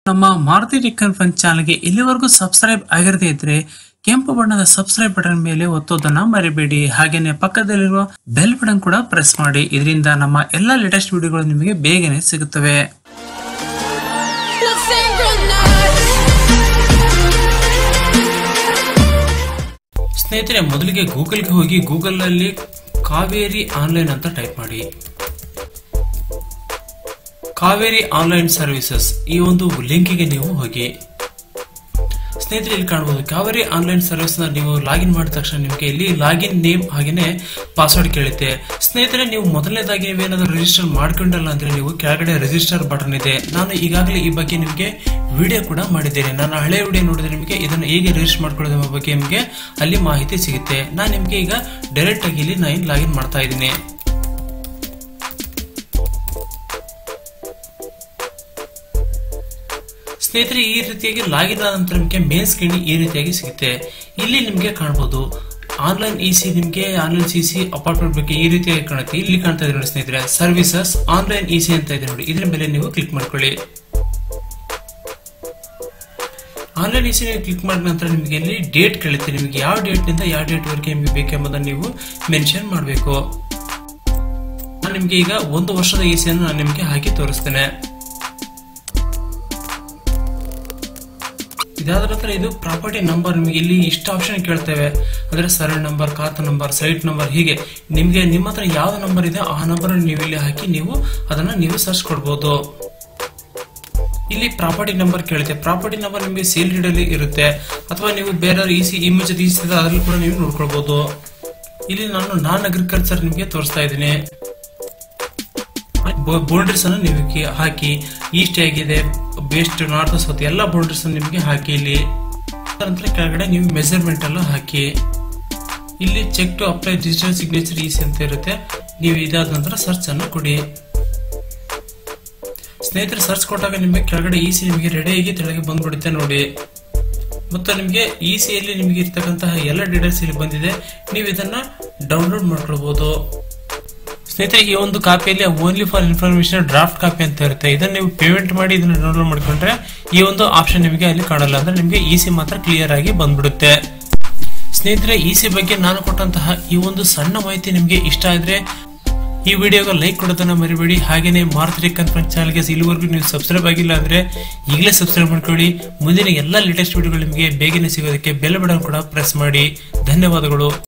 ನಮ್ಮ Maruti tech and fun ಚಾನಲ್ಗೆ ಇಲ್ಲಿವರೆಗೂ ಸಬ್ಸ್ಕ್ರೈಬ್ ಆಗಿರದೇ ಇದ್ರೆ ಕೆಂಪು ಬಣ್ಣದ ಸಬ್ಸ್ಕ್ರೈಬ್ ಬಟನ್ ಮೇಲೆ ಒತ್ತೋದನ್ನ ಮರಿಬೇಡಿ. ಹಾಗೇನೆ ಪಕ್ಕದಲ್ಲಿರುವ ಬೆಲ್ ಬಟನ್ ಕೂಡ ಪ್ರೆಸ್ ಮಾಡಿ. ಇದರಿಂದ ನಮ್ಮ ಎಲ್ಲಾ ಲೇಟೆಸ್ಟ್ ವಿಡಿಯೋಗಳು ನಿಮಗೆ ಬೇಗನೆ ಸಿಗುತ್ತವೆ. ಸ್ನೇಹಿತರೆ, ಮೊದಲಿಗೆ ಗೂಗಲ್ಗೆ ಹೋಗಿ ಗೂಗಲ್ ನಲ್ಲಿ ಕಾವೇರಿ ಆನ್ಲೈನ್ ಅಂತ ಟೈಪ್ ಮಾಡಿ. ಕಾವೇರಿ ಆನ್ಲೈನ್ ಸರ್ವಿಸಸ್ ಈ ಒಂದು ಲಿಂಕಿಗೆ ನೀವು ಹೋಗಿ. ಸ್ನೇಹಿತರೆ, ಇಲ್ಲಿ ಕಾಣಬಹುದು ಕಾವೇರಿ ಆನ್ಲೈನ್ ಸರ್ವಿಸ್ ನ ನೀವು ಲಾಗಿನ್ ಮಾಡಿದ ತಕ್ಷಣ ನಿಮಗೆ ಇಲ್ಲಿ ಲಾಗಿನ್ ನೇಮ್ ಹಾಗೇನೆ ಪಾಸ್ವರ್ಡ್ ಕೇಳುತ್ತೆ. ಸ್ನೇಹಿತರೆ, ನೀವು ಮೊದಲನೇದಾಗಿ ನೀವೇನಾದ್ರೂ ರಿಜಿಸ್ಟರ್ ಮಾಡ್ಕೊಂಡಿಲ್ಲ ಅಂದ್ರೆ ನೀವು ಕೆಳಗಡೆ ರಿಜಿಸ್ಟರ್ ಬಟನ್ ಇದೆ. ನಾನು ಈಗಾಗಲೇ ಈ ಬಗ್ಗೆ ನಿಮಗೆ ವಿಡಿಯೋ ಕೂಡ ಮಾಡಿದ್ದೇನೆ. ನಾನು ಹಳೆ ವಿಡಿಯೋ ನೋಡಿದ್ರೆ ನಿಮಗೆ ಇದನ್ನು ಹೇಗೆ ರಿಜಿಸ್ಟರ್ ಮಾಡ್ಕೊಳ್ಳೋದ್ರ ಬಗ್ಗೆ ನಿಮಗೆ ಅಲ್ಲಿ ಮಾಹಿತಿ ಸಿಗುತ್ತೆ. ನಾನು ನಿಮಗೆ ಈಗ ಡೈರೆಕ್ಟ್ ಆಗಿ ಇಲ್ಲಿ ನಾನು ಲಾಗಿನ್ ಮಾಡ್ತಾ ಇದ್ದೀನಿ. ಸ್ನೇಹಿತರೆ, ಈ ರೀತಿಯಾಗಿ ಲಾಗಿನ್ ಆದ ನಂತರ ನಿಮಗೆ ಮೇನ್ ಸ್ಕ್ರೀನ್ ಈ ರೀತಿಯಾಗಿ ಸಿಗುತ್ತೆ. ಇಲ್ಲಿ ನಿಮಗೆ ಕಾಣಬಹುದು ಆನ್ಲೈನ್ ಇಸಿ, ನಿಮಗೆ ಆನ್ಲೈನ್ ಸಿಸಿ ಅಪಾರ್ಟ್ಮೆಂಟ್ ಬಗ್ಗೆ ಈ ರೀತಿಯಾಗಿ ಕಾಣುತ್ತೆ. ಇಲ್ಲಿ ಕಾಣ್ತಾ ಇದೆ ನೋಡಿ ಸ್ನೇಹಿತರೆ, ಸರ್ವಿಸಸ್ ಆನ್ಲೈನ್ ಇಸಿ ಅಂತ ಇದೆ ನೋಡಿ. ಇದರ ಮೇಲೆ ನೀವು ಕ್ಲಿಕ್ ಮಾಡ್ಕೊಳ್ಳಿ. ಆನ್ಲೈನ್ ಇಸಿ ನೀವು ಕ್ಲಿಕ್ ಮಾಡಿದ ನಂತರ ನಿಮಗೆ ಇಲ್ಲಿ ಡೇಟ್ ಕೇಳುತ್ತೆ. ನಿಮಗೆ ಯಾವ ಡೇಟ್ ನಿಂದ ಯಾವ ಡೇಟ್ ವರೆಗೆ ನಿಮಗೆ ಬೇಕೆಂಬುದನ್ನು ನೀವು ಮೆನ್ಷನ್ ಮಾಡಬೇಕು. ನಾನು ನಿಮಗೆ ಈಗ 1 ವರ್ಷದ ಇಸಿಯನ್ನು ನಾನು ನಿಮಗೆ ಹಾಕಿ ತೋರಿಸ್ತೇನೆ. ಇದಾದ ನಂತರ ಇದು ಪ್ರಾಪರ್ಟಿ ನಂಬರ್. ನಿಮಗೆ ಇಲ್ಲಿ ಇಷ್ಟು ಆಪ್ಷನ್ ಕೇಳ್ತೇವೆ, ಅಂದ್ರೆ survey number, khata number, site number, ಹೀಗೆ ನಿಮ್ಗೆ ನಿಮ್ಮ ಹತ್ರ ಯಾವ ನಂಬರ್ ಇದೆ ಆ ನಂಬರ್ ನೀವು ಇಲ್ಲಿ ಹಾಕಿ ನೀವು ಅದನ್ನ ನೀವು ಸರ್ಚ್ ಕೊಡಬಹುದು. ಇಲ್ಲಿ ಪ್ರಾಪರ್ಟಿ ನಂಬರ್ ಕೇಳುತ್ತೆ. ಪ್ರಾಪರ್ಟಿ ನಂಬರ್ ನಿಮಗೆ ಸೇಲ್ ಡೀಡ್ ಅಲ್ಲಿ ಇರುತ್ತೆ, ಅಥವಾ ನೀವು ಬೇರೆ ಇಸಿ ಇಮೇಜ್ ಅದರಲ್ಲಿ ಕೂಡ ನೀವು ನೋಡ್ಕೊಳ್ಬಹುದು. ಇಲ್ಲಿ ನಾನು ನಾನ್ ಅಗ್ರಿಕಲ್ಚರ್ ನಿಮಗೆ ತೋರಿಸ್ತಾ ಇದ್ದೀನಿ. ಬೌಂಡ್ರೀಸ್ ಅನ್ನು ನೀವು ಹಾಕಿ, ಈಸ್ಟ್ ಹೇಗಿದೆ, ವೆಸ್ಟ್, ನಾರ್ತ್, ಸೌತ್ ಎಲ್ಲ ಬೌಂಡ್ರೀಸ್ ನಿಮಗೆ ಹಾಕಿ. ಇಲ್ಲಿ ನಂತರ ಕೆಳಗಡೆ ನೀವು ಮೆಜರ್ಮೆಂಟ್ ಎಲ್ಲ ಹಾಕಿ. ಇಲ್ಲಿ check to apply digital signature EC ಅಂತ ಇರುತ್ತೆ. ನೀವು ಇದಾದ ನಂತರ ಸರ್ಚ್ ಅನ್ನು ಕೊಡಿ. ಸ್ನೇಹಿತರೆ, ಸರ್ಚ್ ಕೊಟ್ಟಾಗ ನಿಮಗೆ ಕೆಳಗಡೆ ಇಸಿ ನಿಮಗೆ ರೆಡಿಯಾಗಿ ತೆಳಗೆ ಬಂದ್ಬಿಡುತ್ತೆ ನೋಡಿ. ಮತ್ತು ನಿಮಗೆ ಇಸಿಯಲ್ಲಿ ನಿಮಗೆ ಇರ್ತಕ್ಕಂತಹ ಎಲ್ಲ ಡೀಟೇಲ್ಸ್ ಇಲ್ಲಿ ಬಂದಿದೆ. ನೀವು ಇದನ್ನ ಡೌನ್ಲೋಡ್ ಮಾಡ್ಕೊಳ್ಬಹುದು. ಸ್ನೇಹಿತರೆ, ಈ ಒಂದು ಕಾಪಿಯಲ್ಲಿ only for information draft copy ಅಂತ ಇರುತ್ತೆ. ಇದನ್ನ ನೀವು ಪೇಮೆಂಟ್ ಮಾಡಿ ಇದನ್ನ ಡೌನ್ಲೋಡ್ ಮಾಡ್ಕೊಂಡ್ರೆ ಈ ಒಂದು ಆಪ್ಷನ್ ನಿಮಗೆ ಅಲ್ಲಿ ಕಾಣಲ್ಲ. ಅಂದ್ರೆ ನಿಮಗೆ ಇಸಿ ಮಾತ್ರ ಕ್ಲಿಯರ್ ಆಗಿ ಬಂದ್ಬಿಡುತ್ತೆ. ಸ್ನೇಹಿತರೆ, ಇಸಿ ಬಗ್ಗೆ ನಾನು ಕೊಟ್ಟಂತಹ ಈ ಒಂದು ಸಣ್ಣ ಮಾಹಿತಿ ನಿಮಗೆ ಇಷ್ಟ ಆದ್ರೆ ಈ ವಿಡಿಯೋಗೆ ಲೈಕ್ ಕೊಡೋದನ್ನ ಮರಿಬೇಡಿ. ಹಾಗೇನೆ ಮಾರುತಿ ಟೆಕ್ ಅಂಡ್ ಫನ್ ಚಾನಲ್ಗೆ ಇಲ್ಲಿವರೆಗೂ ನೀವು ಸಬ್ಸ್ಕ್ರೈಬ್ ಆಗಿಲ್ಲ ಅಂದ್ರೆ ಈಗಲೇ ಸಬ್ಸ್ಕ್ರೈಬ್ ಮಾಡ್ಕೊಳ್ಳಿ. ಮುಂದಿನ ಎಲ್ಲ ಲೇಟೆಸ್ಟ್ ವಿಡಿಯೋಗಳು ನಿಮಗೆ ಬೇಗನೆ ಸಿಗೋದಕ್ಕೆ ಬೆಲ್ ಬಟನ್ ಕೂಡ ಪ್ರೆಸ್ ಮಾಡಿ. ಧನ್ಯವಾದಗಳು.